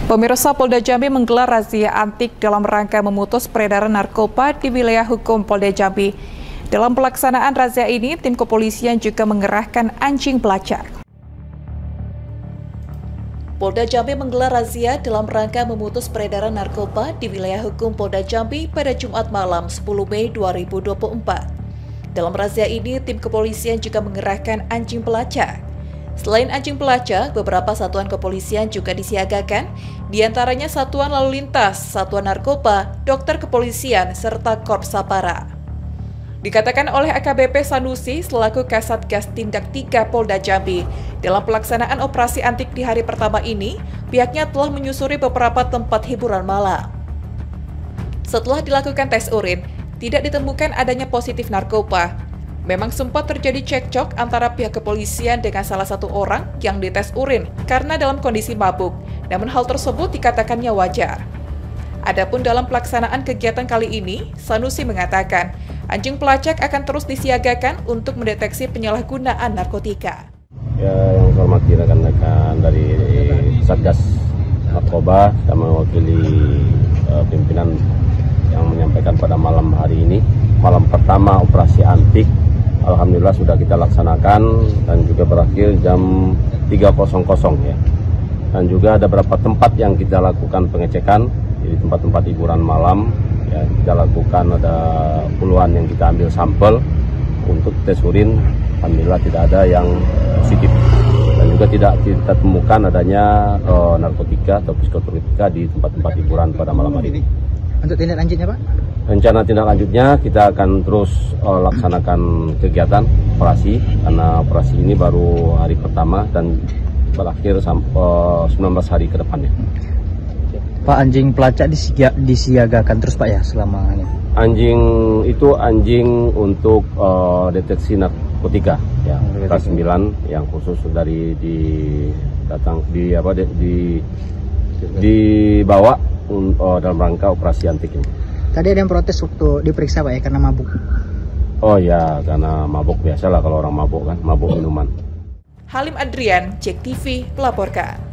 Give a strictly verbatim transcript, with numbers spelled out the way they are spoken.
Pemirsa, Polda Jambi menggelar razia antik dalam rangka memutus peredaran narkoba di wilayah hukum Polda Jambi. Dalam pelaksanaan razia ini, tim kepolisian juga mengerahkan anjing pelacak. Polda Jambi menggelar razia dalam rangka memutus peredaran narkoba di wilayah hukum Polda Jambi pada Jumat malam sepuluh Mei dua ribu dua puluh empat. Dalam razia ini, tim kepolisian juga mengerahkan anjing pelacak. Selain anjing pelacak, beberapa satuan kepolisian juga disiagakan, diantaranya Satuan Lalu Lintas, Satuan Narkoba, Dokter Kepolisian, serta Korps Sapara. Dikatakan oleh A K B P Sanusi selaku Kasatgas Tindak tiga Polda Jambi, dalam pelaksanaan operasi antik di hari pertama ini, pihaknya telah menyusuri beberapa tempat hiburan malam. Setelah dilakukan tes urin, tidak ditemukan adanya positif narkoba. Memang sempat terjadi cekcok antara pihak kepolisian dengan salah satu orang yang dites urin karena dalam kondisi mabuk, namun hal tersebut dikatakannya wajar. Adapun dalam pelaksanaan kegiatan kali ini, Sanusi mengatakan anjing pelacak akan terus disiagakan untuk mendeteksi penyalahgunaan narkotika. Ya, yang saya hormati rekan-rekan dari Satgas Narkoba dan mewakili uh, pimpinan yang menyampaikan pada malam hari ini, malam pertama operasi antik. Alhamdulillah sudah kita laksanakan dan juga berakhir jam tiga ya. Dan juga ada beberapa tempat yang kita lakukan pengecekan, jadi tempat-tempat hiburan malam ya, kita lakukan ada puluhan yang kita ambil sampel untuk tes urin. Alhamdulillah tidak ada yang positif dan juga tidak kita temukan adanya uh, narkotika atau psikotropika di tempat-tempat hiburan pada malam hari ini. Untuk tindak lanjutnya, Pak? Rencana tindak lanjutnya kita akan terus uh, laksanakan kegiatan operasi karena operasi ini baru hari pertama dan berakhir sampai uh, sembilan belas hari ke depannya. Pak, anjing pelacak disiga, disiagakan terus Pak ya selama ini? Anjing itu anjing untuk uh, deteksi narkotika ya, kelas sembilan yang khusus dari di datang di apa di, di dibawa uh, dalam rangka operasi antik ini. Tadi ada yang protes waktu diperiksa Pak ya karena mabuk. Oh ya, karena mabuk biasalah kalau orang mabuk kan, mabuk minuman. Halim Adrian, Cek T V, melaporkan.